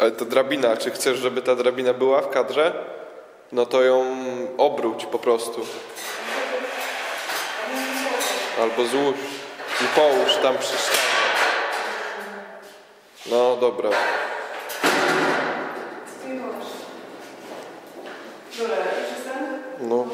Ale to drabina, czy chcesz, żeby ta drabina była w kadrze? No to ją obróć po prostu. Albo złóż i połóż tam przy ścianie. No dobra. Co ty masz? Dobra, już jestem? No.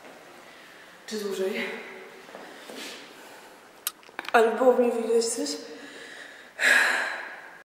Czy dłużej? Ale było w mnie widać coś?